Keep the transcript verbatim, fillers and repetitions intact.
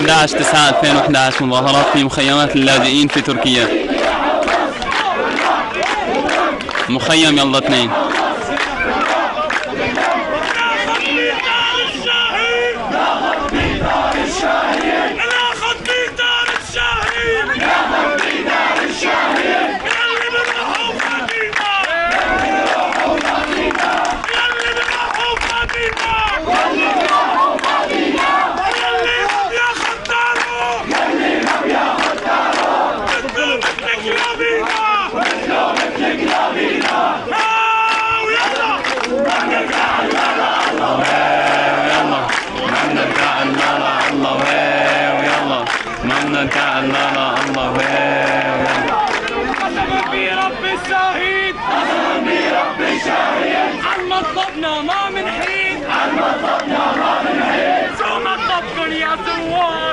أحد عشر تسعة ألفين وأحد عشر مظاهرات في مخيمات اللاجئين في تركيا. مخيم يلا اثنين. قسما برب الشهيد قسما برب الشهيد عن مطلبنا ما من حين عن مطلبنا ما من حين شو مطلبكن يا زوار